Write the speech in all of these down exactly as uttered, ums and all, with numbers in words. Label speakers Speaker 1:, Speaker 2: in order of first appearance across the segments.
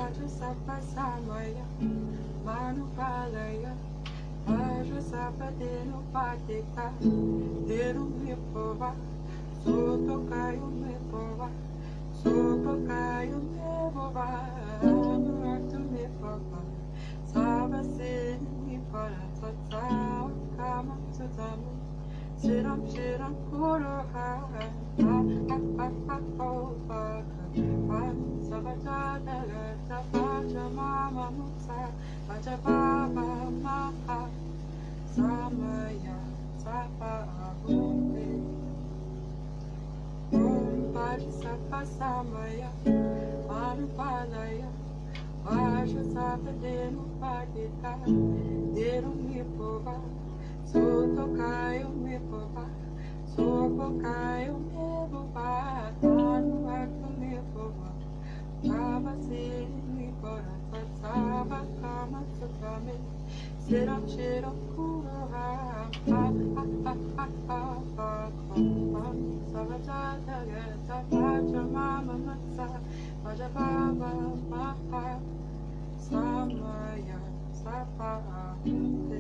Speaker 1: Vaja Sapa Samaya Manupalaya Vaja Sapa Denu Patika Denu Mipova Soto Kayo Mipova Soto Kayo Mipova Anurakta Mipova Sava Sini Mipara Tata Kama Tatami Siram Shiram Kuroha Ha Ha Ha Ha Ho Baka Savaja Nagata Vaja Mama Mutsa Vaja Baba Maha Samaya Sapa Abunde Om Vaja Sapa Samaya Manupalaya Vaja Sapa Denu Padita Denu Mipova Soto Kayo Mipova Sopo Kayo Mipova Anu Akta Mipova Sava Sini Kora Sava Kama Satame Siram Shiram Kuroha Ha Ha Ha Ha Ha Ha Ha Savaja Nagata Vaja Mama Matsa Vaja Baba Maha Samaya Sapa Ahunde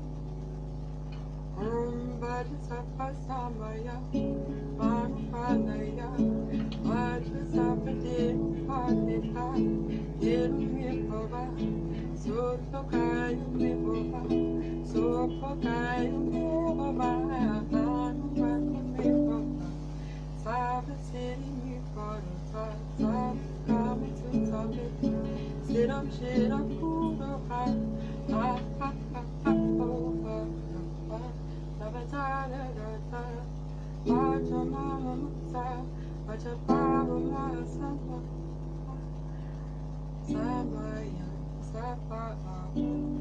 Speaker 1: Om Vaja Sapa Samaya Manupalaya Vaja Sapa Denu Padita Denu Mipova Soto Kayo Mipova Sopo Kayo Mipova Anurakta Mipova Sava Sini Mipora Sava Kama Tatami Siram Shiram Kuroha Ha Ha Ha Ha Ho Ha Savaja Nagata Vaja Mama Mutsa Vaja Baba Maha Samaya Sapa Ahunde